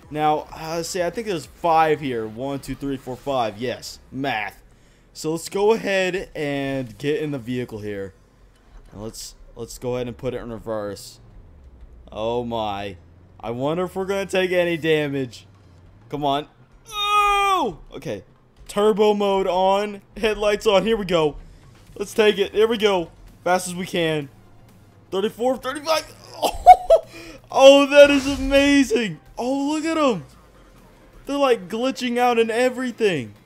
Now, see, I think there's 5 here. 1, 2, 3, 4, 5. Yes, math. So let's go ahead and get in the vehicle here. And let's go ahead and put it in reverse. Oh my. I wonder if we're gonna take any damage. Come on. Oh! Okay. Turbo mode on. Headlights on. Here we go. Let's take it. Here we go. Fast as we can. 34, 35. Oh, that is amazing. Oh, look at them. They're like glitching out and everything.